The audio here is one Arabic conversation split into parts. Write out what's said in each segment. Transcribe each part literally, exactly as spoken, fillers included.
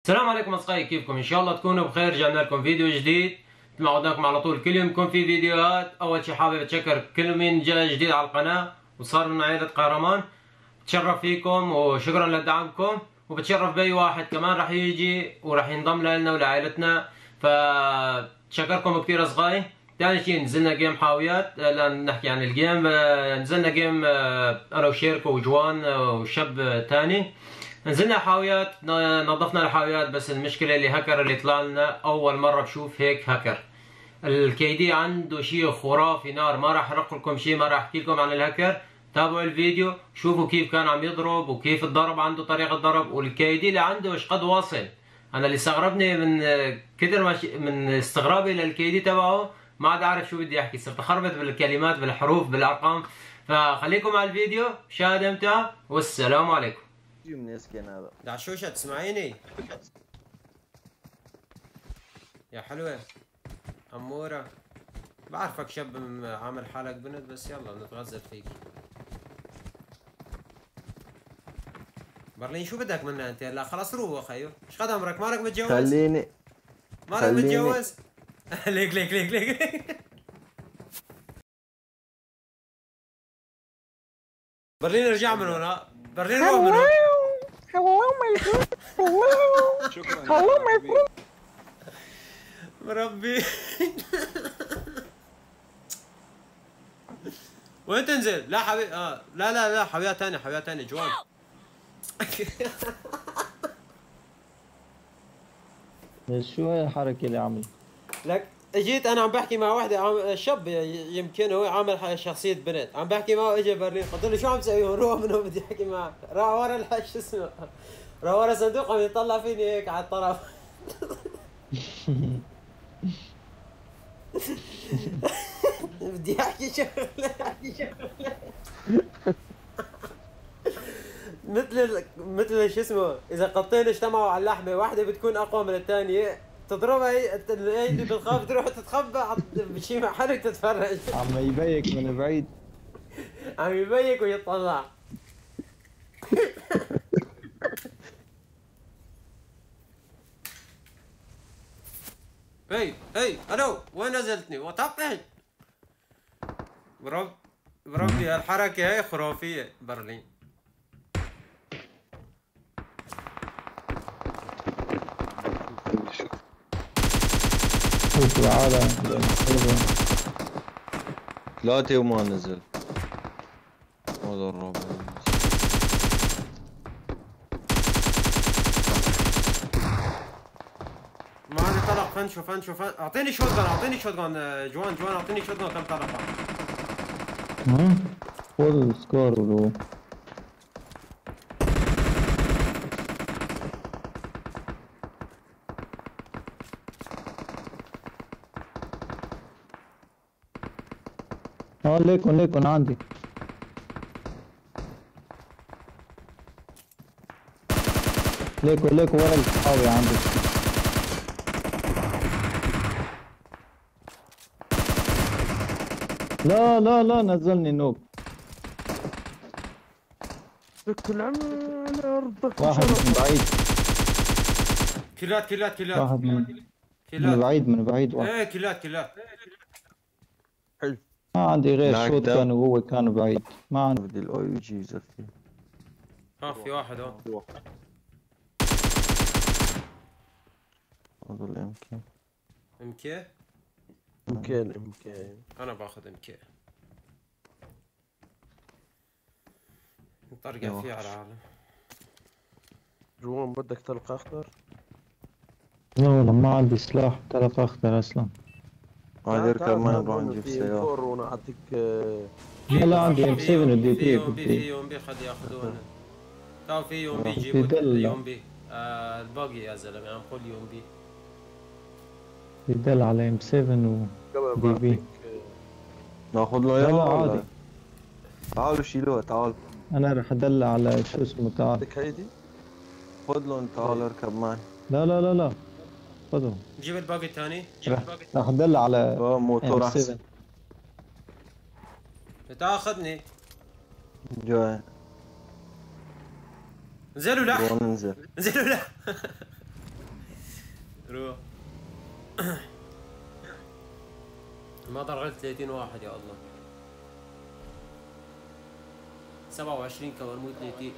السلام عليكم اصدقائي، كيفكم؟ ان شاء الله تكونوا بخير. رجعنا لكم فيديو جديد مثل ما عودناكم على طول، كل يوم يكون في فيديوهات. اول شيء حابب اتشكر كل من جاء جديد على القناه وصار من عائله قهرمان. بتشرف فيكم وشكرا لدعمكم، وبتشرف باي واحد كمان راح يجي وراح ينضم لنا ولعائلتنا. فتشكركم كثير اصدقائي. ثاني شيء نزلنا جيم حاويات. لان نحكي عن الجيم، نزلنا جيم انا وشيركو وجوان وشاب ثاني. نزلنا حاويات، نظفنا الحاويات، بس المشكله اللي هاكر اللي طلع لنا اول مره بشوف هيك هاكر. الكي دي عنده شيء خرافي نار. ما راح احرق لكم شيء، ما راح احكي لكم عن الهاكر. تابعوا الفيديو شوفوا كيف كان عم يضرب وكيف الضرب عنده طريقه ضرب، والكي دي اللي عنده ايش قد واصل. انا اللي استغربني من كثر ما من استغرابي للكي دي تبعه، ما عاد اعرف شو بدي احكي، صرت اخربط بالكلمات بالحروف بالارقام. فخليكم على الفيديو، مشاهده ممتعه، والسلام عليكم. من يسكن هذا دعشوشة تسمعيني يا حلوة أمورة؟ بعرفك شاب عامل حالك بنت، بس يلا بنتغزل فيك. برلين شو بدك منا انت؟ لا خلاص روح خيو. ايش قد عمرك؟ مالك متجوز؟ خليني مالك خليني. متجوز؟ ليك ليك ليك ليك برلين ارجع من هنا، برلين روح من هنا. Hello, my friend. Hello. Hello, my friend. مربي وين تنزل؟ لا حبيبي، اه لا لا لا حبيبة ثانية، حبيبة ثانية جوان. شو هاي الحركة اللي عمل؟ لك اجيت انا عم بحكي مع وحده عم... شاب يمكن هو عامل شخصيه بنت، عم بحكي معه اجى برلين، قلت له شو عم تسوي هون؟ روح من هون بدي احكي معك. راح ورا شو اسمه، راح ورا صندوق عم يطلع فيني هيك على الطرف. بدي احكي شغله احكي شغله مثل مثل شو اسمه، اذا قطين اجتمعوا على اللحمه واحده بتكون اقوى من الثانيه، تضربها هي اللي بتخاف تروح تتخبى بشي محل تتفرج. عم يبيك من بعيد، عم يبيك ويطلع. اي اي الو، وين نزلتني؟ وطفت برب بربي هالحركه هي خرافيه برلين. شوف العالم ثلاثة وما نزل. هذا الرابع ما عندي طلق. فنشو فنشو فن اعطيني شوت جان، اعطيني شوت جان جوان جوان، اعطيني شوت جان. كم طلقه؟ فول سكور ولو اه ليكن ليكن عندي. ليكن ليكن ورا الحاوية عندي. لا لا لا نزلني نوب. كل عم على ارضك. واحد من بعيد. كيلات كيلات كيلات. واحد من كيلات من بعيد من بعيد واحد. ايه كيلات كيلات. حلو. ما عندي غير شوت كان وهو كان بعيد. ما عندي. بدي الاي جي زفتي. اه في واحد اه. هذا الامكان. امكي؟ امكان امكان. انا باخذ امكي. نطرقع فيه على العالم. جوان بدك طلقة أخضر؟ لا والله ما عندي سلاح طلق أخضر أصلا. هذا يركب معي نروح نجيب سيارة. وانا اعطيك. لا لا عندي ام سبعة ودي في بي يوم بي في يوم بي خد ياخذونا. تو في يوم بي في يجيبوا دلة. يوم بي. آه الباقي يا زلمه عم قول يوم بي. يدل على ام سبعة ودي بي. ناخذ له لا اياه لا ولا؟ عادي. تعالوا شيلوها تعال. انا رح ادل على شو اسمه. تعال بدك هيدي؟ خذ له انت، تعال اركب معي. لا لا لا لا خذه. جيب الباقي الثاني. رح رح ادل على اه موتور ام سبعة. احسن. تاخذني. جاي. انزلوا لا ننزل. انزلوا لا. روح. ما ضرغت ثلاثين واحد يا الله. سبعة وعشرين كمان مو ثلاثين.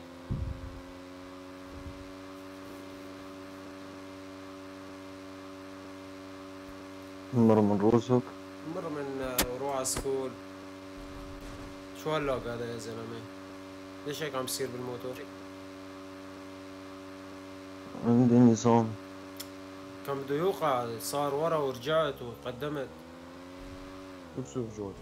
مر من روسك. مر من روح على سكول. شو هاللوج هذا يا زلمه؟ ليش هيك عم بصير بالموتور؟ عندي نظام. كان بده يوقع، صار ورا ورجعت وقدمت. بشوف جول.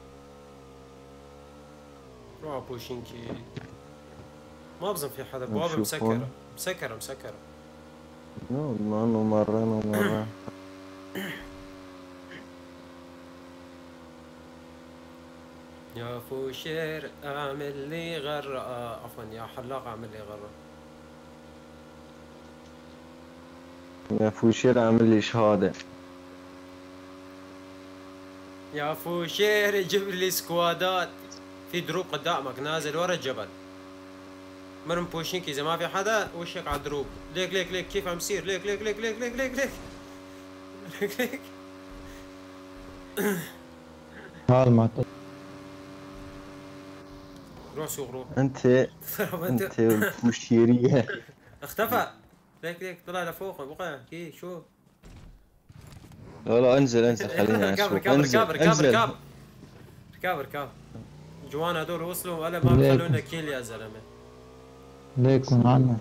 روح على بوشينكي. ما بظن في حدا، بوابة نشوف مسكرة هون. مسكرة مسكرة. نقعد معنا مرين ومرين. يا فوشير اعمل لي غرة، آه عفوا يا حلاق اعمل لي غرة. يا فوشير عامل لي شهادة. يا فوشير جيب لي سكوادات. في دروب قدامك نازل ورا الجبل. مرم بوشينكي اذا ما في حدا وشك على الدروب. ليك ليك ليك كيف عم يصير؟ ليك ليك ليك ليك ليك ليك ليك ليك ليك. هال ما روح سوق روح. انت انت والفوشيرية. اختفى. ليك ليك طلع لفوق بقى كي شو؟ لا لا انزل انزل خليني ركاب اشوف. ركاب انزل ركاب ركاب انزل. ركاب ركاب ركاب. جوان هذول وصلوا ولا ما بخلونا كيل يا زلمه. ليكن عنا.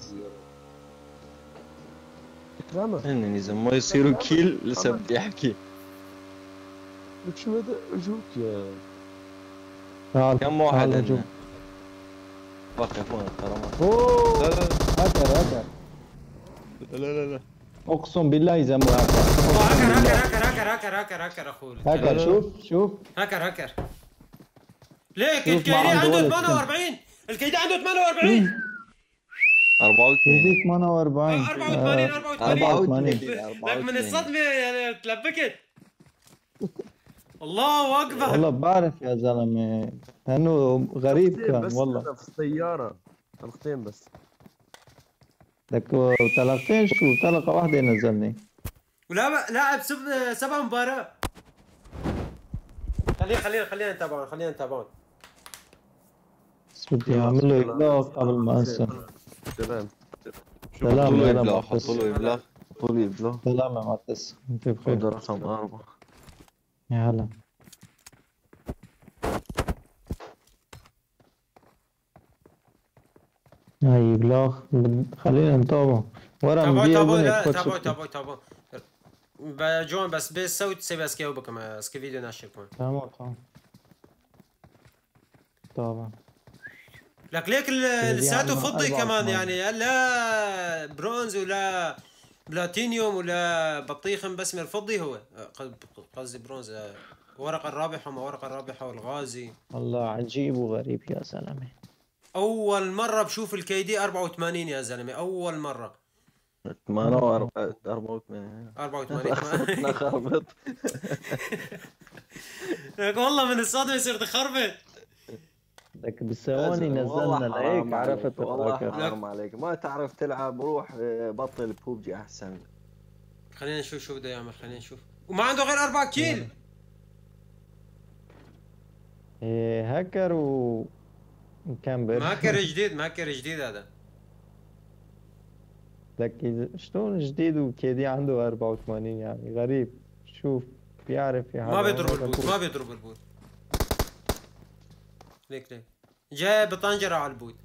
هن اذا ما يصيروا كيل لسه بدي احكي. لك شو هذا اجوك يا تعال كم واحد تعال عندنا؟ نشوف. بقى هون الكرامات. اوه لا لا هكر هكر. لا لا لا. اقسم بالله اذا مو هكر. هاكر هاكر هاكر هاكر هاكر هاكر اخوي. هكر شوف شوف. هاكر هاكر. ليك شوف ما الكيدي عنده عنده ولا ثمانية وأربعين. الكيدي عنده ثمانية وأربعين. أربعة وثمانين. يديك ثمانية وأربعين. أربعة وثمانين أربعة أربعة وثمانين. وثمانين. لك من الصدمة يعني تلبكت. الله اكبر. والله بعرف يا زلمه لانه غريب كان بس والله. أنا في السيارة طلقتين بس. لك طلقتين شو؟ طلقه واحده نزلني. ولا لاعب سب سبع مباراة. خلينا خلينا خلينا نتابعون خلينا نتابعون. بس بدي اعمل له ابلاغ قبل ما انسى. سلام. سلام حطوا له يا ابلاغ معتز. حطوا له ابلاغ حطوا له ابلاغ. سلام يا معتز، انت هذا بخير. رقم أربعة. يا هلا. هاي ابلاغ بد- خلينا نتابع ورا تابعوا مدير تابعوا بني لا كوتش تابعوا بكي. تابعوا تابعوا. بجون بس بس سوي تسوي اسكي وبكم اسكي فيديو ناشر كمان. تمام تمام. طبعا. لك ليك ال- لساته فضي كمان يعني لا برونز ولا بلاتينيوم ولا بطيخ مسمر فضي هو قصدي برونز. ورقة الرابحة ما ورقة الرابحة والغازي. والله عجيب وغريب يا زلمه. أول مرة بشوف الكيدي أربعة وثمانين يا زلمة أول مرة. ثمانية وأربعة أربعة وثمانين. أربعة وثمانين أنا خربط. لك والله من الصدمة صرت خربط. لك بالثواني نزلنا لهيك عرفت والله الهاكر. حرام عليك ما تعرف تلعب روح آه، بطل بوبجي احسن. خلينا نشوف شو بده يعمل خلينا نشوف. وما عنده غير أربع كيل. إيه هاكر و كامبر. ماكر جديد ماكر جديد هذا. لك إذا- شلون جديد وكيدي عنده أربعة وثمانين يعني غريب. شوف بيعرف يا ما بيضرب البوت ما بيضرب البوت. ليك ليك جاي بطنجرة على البوت.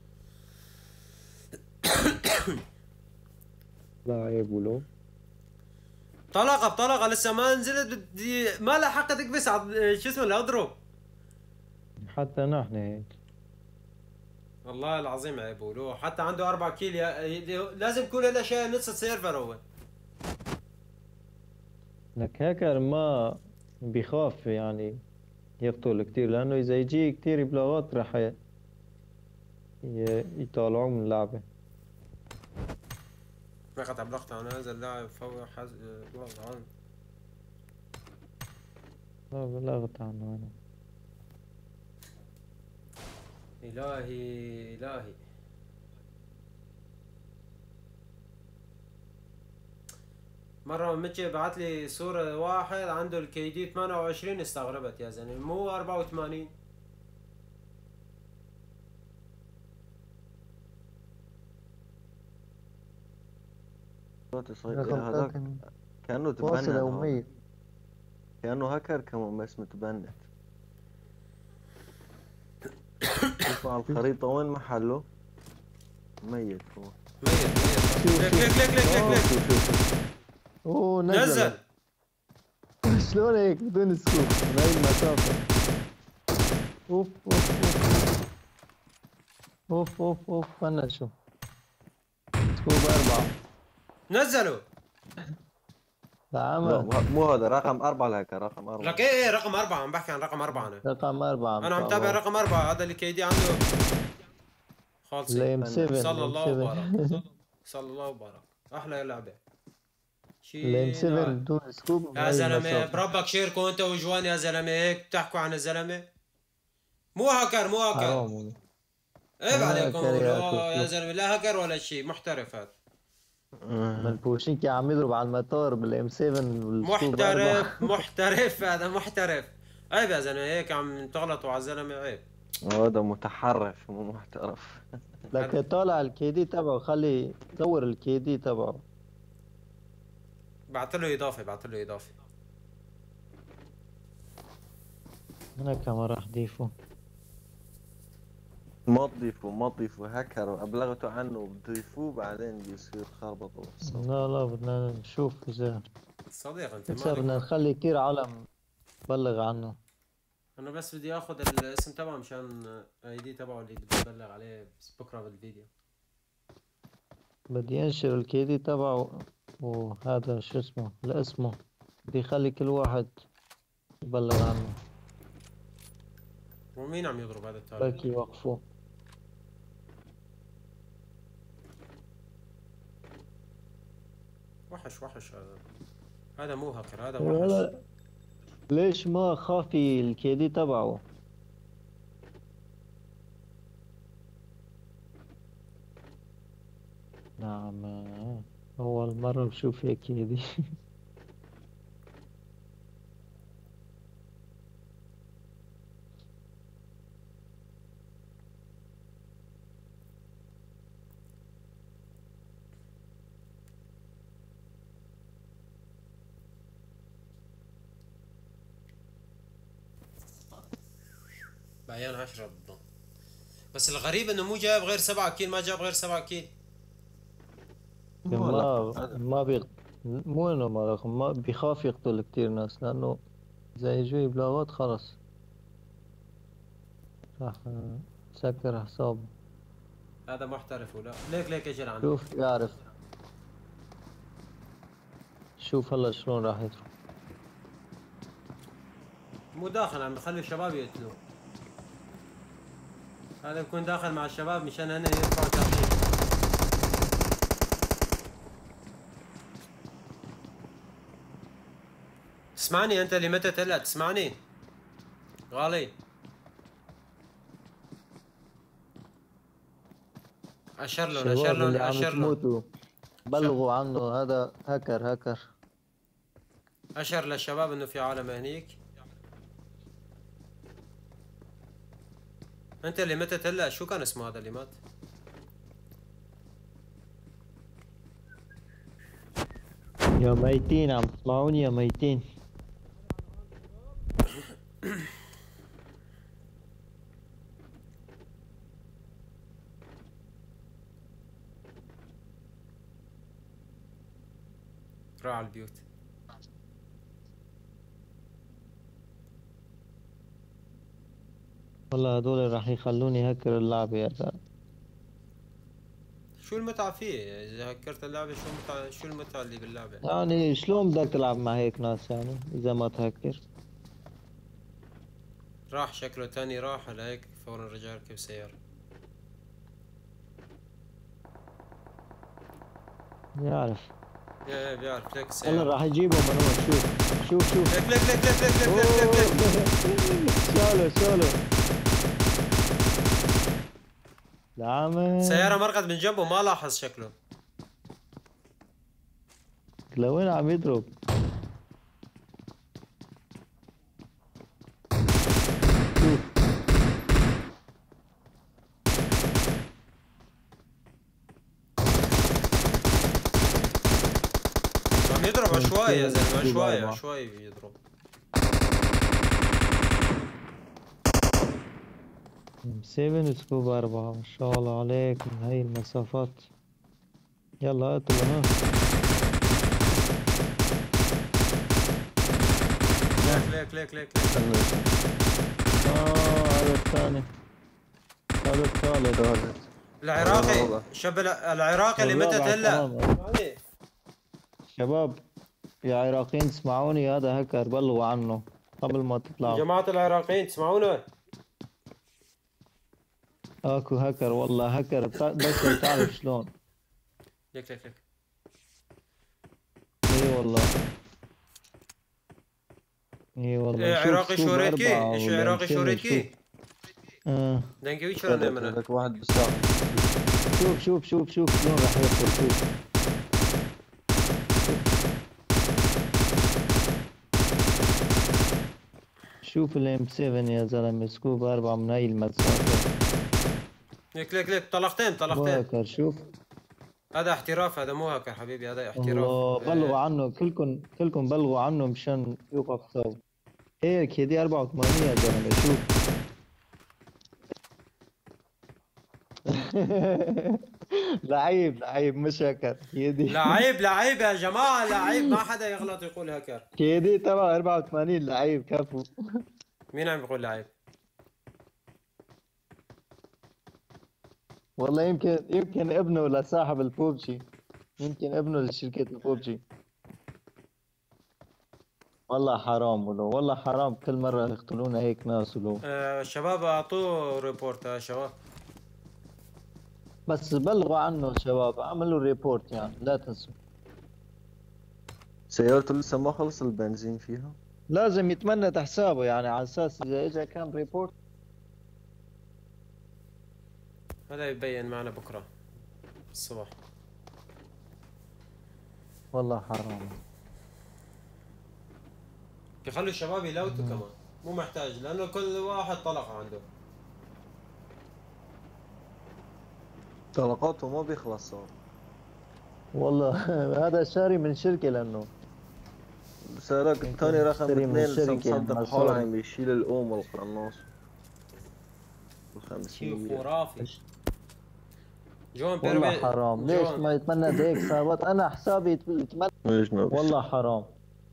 لا يقولوا طلقة بطلقة لسه ما نزلت بدي ما لحقت اكبس على شو اسمه الاضرب. حتى نحن هيك. والله العظيم عيب ولو حتى عنده أربع كيل يا... لازم يكون هذا شيء نص السيرفر هو. لك هاكر ما بيخاف يعني يقتل كتير لأنه إذا يجي كتير بلاغات راح ي- ي- يطالعوه من اللعبة. ما قطع بلغت عن هذا اللاعب فهو حز... والله لا بلغت عنه أنا. إلهي إلهي. مرة متجي بعت لي صورة واحد عنده الكي دي ثمانية وعشرين استغربت يا زلمة مو أربعة وثمانين. صوتي صغير رقم هذاك ساكن كأنه تبنت واصل هذا. يوميا. كأنه هاكر كمان بس متبنت. شوف على الخريطة وين محله؟ ميت هو. ميت ميت. ليك ليك ليك ليك ليك شوف شوف شوف. اوه نزل. نزل. شلون هيك بدون سكوب من هاي المسافة؟ اوف اوف اوف اوف اوف اوف فنشوا. سكوب أربعة. نزلوا. لا عمل مو هذا رقم أربعة الهاكر رقم أربعة. لك ايه ايه رقم أربعة عم بحكي عن رقم أربعة أنا. رقم أربعة. أنا عم تابع رقم أربعة هذا اللي كي دي عنده خالصين. ليم سبعة. صلى الله وبارك. صلى الله وبارك. أحلى لعبة. ليم سبعة بدون سكوب. يا زلمة بربك شيركوا أنت وجوان يا زلمة هيك بتحكوا عن الزلمة. مو هاكر مو هاكر. حرام. عيب عليكم هاكر يا زلمة لا هاكر ولا شيء محترف هذا. من بوشينكي عم يضرب على المطار بالام سبعة محترف محترف هذا محترف. عيب يا زلمة هيك عم تغلطوا على الزلمة عيب. هذا متحرف مو محترف. لك طالع الكي دي تبعه خلي صور الكي دي تبعه. بعت له إضافة بعت له إضافة. أنا كمان راح ضيفه. ما تضيفوا ما تضيفوا هاكر أبلغتوا عنه بتضيفوه بعدين بيصير خربطوا. لا لا بدنا نشوف إذا صديق أنت هسه بدنا نخلي كثير عالم تبلغ عنه. أنا بس بدي آخذ الاسم تبعه مشان اي دي تبعه اللي بدي أبلغ عليه بكرة بالفيديو. بدي انشر الكي دي تبعه وهذا شو اسمه لاسمه بدي يخلي كل واحد يبلغ عنه. ومين عم يضرب هذا التاريخ؟ بركي يوقفوه. وحش وحش هذا. هذا مو هاكر هذا ولا وحش. ليش ما خافي الكي دي تبعه؟ نعم أول مرة بشوف هيك كي دي. بعيان عشرة ضده. بس الغريب انه مو جايب غير سبعة كيل ما جاب غير سبعة كيل. ما ما بيق... مو انه ما رقم ما بيخاف يقتل كتير ناس لانه اذا يجوا يبلاغات خلص راح سكر حسابه. هذا محترف ولا ليك ليك اجل عنه. شوف يعرف شوف هلا شلون راح يدخل. مو داخل عم بخلي الشباب يقتلوه. هذا بكون داخل مع الشباب مشان هن يرفعوا ترتيب. اسمعني انت اللي متى هلا تسمعني غالي. اشر لهم اشر لهم اشر لهم بلغوا عنه هذا هاكر هاكر. اشر للشباب انه في عالم هنيك. انت اللي متت هلا شو كان اسمه هذا اللي مات؟ يا ميتين عم تسمعوني يا ميتين؟ راح على البيوت. والله هذول راح يخلوني هكر اللعبة يا زلمة. شو المتعة فيه؟ إذا هكرت اللعبة شو المتعة شو المتعة اللي باللعبة؟ يعني شلون بدك تلعب مع هيك ناس يعني إذا ما تهكر؟ راح شكله تاني راح على هيك فورا رجع ركب سيارة. بيعرف. ايه ايه بيعرف ليك هلا السيارة. راح يجيبهم من هون. شوف شوف شوف ليك ليك ليك ليك ليك ليك ليك ليك ليك. شالو شالو دعمه. سيارة مرقت من جنبه ما لاحظ شكله. لوين عم يضرب؟ شوف عم يضرب عشوائي يا زلمه، سكوب عشوائي أربعة. عشوائي بيضرب. سبعة سكوب أربعة، ما شاء الله عليك من هاي المسافات. يلا قتلوا ها. ليك ليك ليك ليك. اه هذا الثاني، هذا الثالث. العراقي شاب العراقي اللي متت هلا. شباب يا عراقيين تسمعوني، هذا هكر بلغوا عنه قبل ما تطلعوا. جماعة العراقيين تسمعونا؟ اكو هكر والله، هكر بتا- بس بتعرف شلون. ليك ليك ليك. اي والله اي والله. إيه شوف عراقي سكوب شوريتكي؟ أربعة ايش ولا عراقي مسلم، شوريتكي؟ شوف. اه دنكي ويش راه نعمل؟ عندك واحد بالساحة. شوف شوف شوف شوف شلون راح يدخل. شوف شوف الام سبعة يا زلمه، سكوب أربعة من هاي المسافة. ليك ليك ليك. طلقتين طلقتين. هاكر شوف. هذا احتراف، هذا مو هاكر حبيبي، هذا احتراف. الله إيه. بلغوا عنه، كلكم كلكم بلغوا عنه مشان يوقف صوب. هيك هدي أربعة وثمانين يا زلمه. شوف لعيب لعيب مش هكر. يدي لعيب لعيب يا جماعة، لعيب، ما حدا يغلط يقول هاكر. كيدي تبع أربعة وثمانين لعيب كفو. مين عم يقول لعيب؟ والله يمكن يمكن ابنه لصاحب البوبجي، يمكن ابنه لشركة البوبجي. والله حرام ولو، والله حرام كل مرة يقتلونا هيك ناس ولو. آه شباب اعطوه ريبورت يا شباب. بس بلغوا عنه شباب، عملوا ريبورت يعني لا تنسوا. سيارته لسه ما خلص البنزين فيها. لازم يتمنى حسابه يعني، على اساس اذا اجى كان ريبورت. هذا يبين معنا بكره الصبح. والله حرام. يخلوا الشباب يلوتوا كمان، مو محتاج، لانه كل واحد طلقه عنده. طلقاته ما بيخلص صار. والله هذا شاري من شركة لانه سارق الثاني رقم اشتري من اثنين الشركة مصدق مع حاله صار. عم يشيل الأم والقناص. شيء الخمسمية. خرافي. جون والله بيرمي حرام. ليش جون. ما يتمنى هيك صابت؟ انا حسابي يت- يتمنى. ليش ما بيصير؟ والله حرام.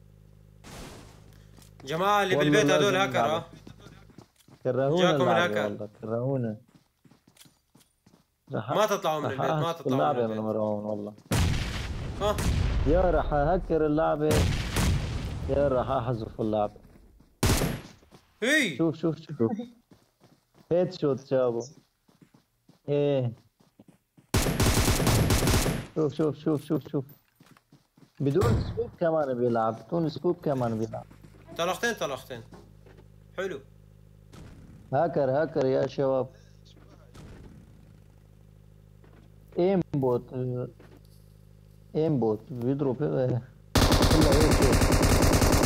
جماعة اللي والله بالبيت هذول لازم هاكر ها. نلعب. كرهونا جاكم اللعبة الهاكر. والله كرهونا. رح ما تطلعوا من رح البيت، ما أحذف تطلعوا من اللعبة من البيت. مروان والله. ها يا راح اهكر اللعبة يا راح احذف اللعبة. هي شوف شوف شوف هيد شوت جابوا. ايه شوف شوف شوف شوف شوف بدون سكوب كمان بيلعب، بدون سكوب كمان بيلعب. طلقتين طلقتين. حلو. هاكر هاكر يا شباب. ايم بوت ايم بوت بيضرب إيه. كله هيك.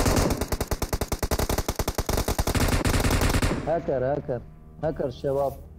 هاكر هاكر هاكر شباب.